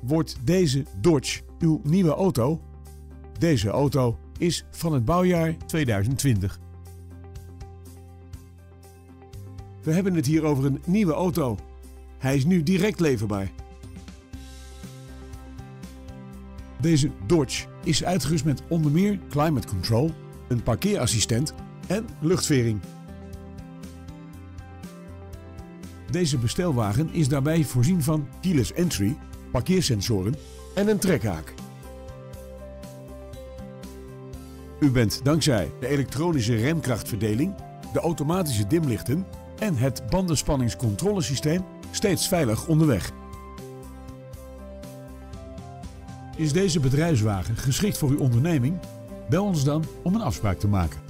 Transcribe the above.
Wordt deze Dodge uw nieuwe auto? Deze auto is van het bouwjaar 2020. We hebben het hier over een nieuwe auto. Hij is nu direct leverbaar. Deze Dodge is uitgerust met onder meer climate control, een parkeerassistent en luchtvering. Deze bestelwagen is daarbij voorzien van keyless entry, parkeersensoren en een trekhaak. U bent dankzij de elektronische remkrachtverdeling, de automatische dimlichten en het bandenspanningscontrolesysteem steeds veilig onderweg. Is deze bedrijfswagen geschikt voor uw onderneming? Bel ons dan om een afspraak te maken.